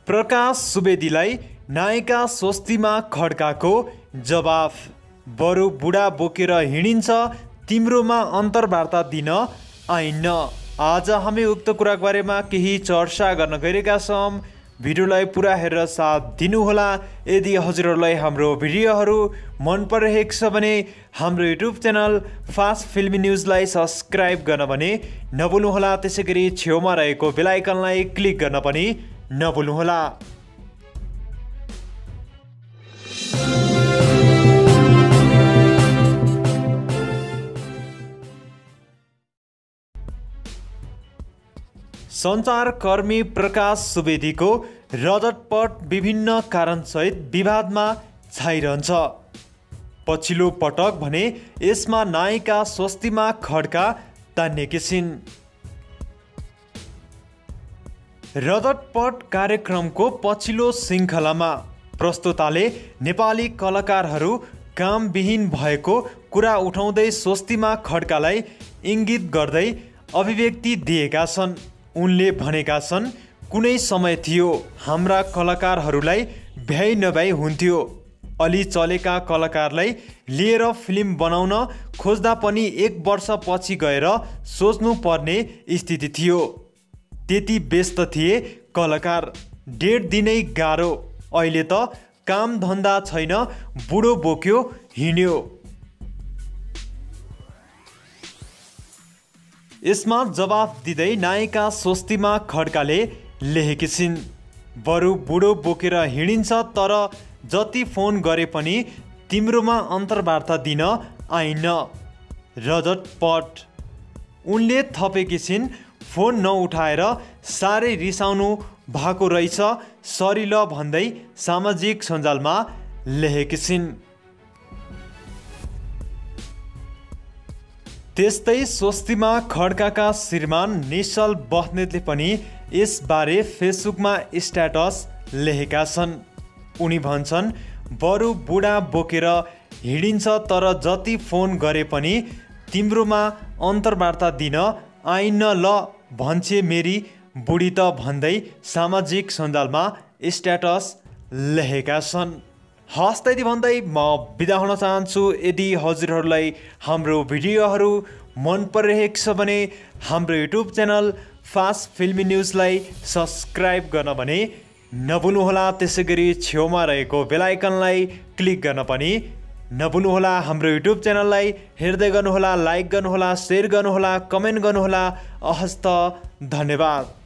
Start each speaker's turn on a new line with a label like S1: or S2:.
S1: प्रकाश सुवेदीलाई नायिका स्वस्तिमा खड्काको जवाफ। बरु बुढा बोकेर हिँडिन्छ, तिम्रोमा अन्तर्वार्ता दिन आइन्न। आज हामी उक्त कुराको बारेमा केही चर्चा गर्न गइरहेका छौँ। भिडियोलाई पुरा हेरेर साथ दिनुहोला। यदि हजुरहरूलाई हाम्रो भिडियोहरू मन परिरहेको छ भने हाम्रो युट्युब च्यानल फास्ट फिल्मी न्युजलाई सब्सक्राइब गर्न भने नभुल्नुहोला। त्यसैगरी छेउमा रहेको बेल आइकनलाई क्लिक गर्न पनि नभुल्नुहोला। सञ्चारकर्मी प्रकाश सुवेदीको रजतपट विभिन्न कारणसहित विवादमा छाइरहन्छ। पछिल्लो पटक भने यसमा नायिका स्वस्तिमा खड्का तान्नेकी छिन्। रजतपट कार्यक्रमको पछिल्लो श्रृङ्खलामा प्रस्तोताले नेपाली कलाकारहरू कामविहीन भएको कुरा उठाउँदै स्वस्तिमा खड्कालाई इङ्गित गर्दै अभिव्यक्ति दिएका छन्। उनले भनेका छन्, कुनै समय थियो हाम्रा कलाकारहरूलाई भ्याइ नभ्याइ हुन्थ्यो। अलि चलेका कलाकारलाई लिएर फिल्म बनाउन खोज्दा पनि 1 वर्षपछि गएर सोच्नु पर्ने स्थिति थियो। त्यति व्यस्त थिए कलाकार, डेढ दिनै गाह्रो। अहिले त काम धन्दा छैन, बुढो बोक्यो हिँड्यो। यसमा जवाफ दिँदै नायिका स्वस्तिमा खड्काले लेखेकी छिन्, बरु बुढो बोकेर हिँडिन्छ, तर जति फोन गरे पनि तिम्रोमा अन्तर्वार्ता दिन आइन्न। रजतपट। उनले थपेकी छिन्, फोन नउठाएर साह्रै रिसाउनु भएको रहेछ सरिल भन्दै सामाजिक सञ्जालमा लेखेकी छिन्। त्यस्तै स्वस्तिमा खड्काका श्रीमान निश्चल बस्नेतले पनि यसबारे फेसबुकमा स्ट्याटस लेखेका छन्। उनी भन्छन्, बरु बुढा बोकेर हिँडिन्छ, तर जति फोन गरे पनि तिम्रोमा अन्तर्वार्ता दिन आइन्न ल भन्छे मेरी बुढी त भन्दै सामाजिक सञ्जालमा स्ट्याटस लेखेका छन्। हस् यति भन्दै म बिदा हुन चाहन्छु। यदि हजुरहरूलाई हाम्रो भिडियोहरू मन परिरहेको छ भने हाम्रो युट्युब च्यानल फास्ट फिल्मी न्युजलाई सब्सक्राइब गर्न भने नभुल्नुहोला। त्यसैगरी छेउमा रहेको बेल आइकनलाई क्लिक गर्न पनि नभुल्नुहोला। हाम्रो युट्युब च्यानललाई हेर्दै गर्नुहोला, लाइक गर्नुहोला, सेयर गर्नुहोला, कमेन्ट गर्नुहोला। हस्त धन्यवाद।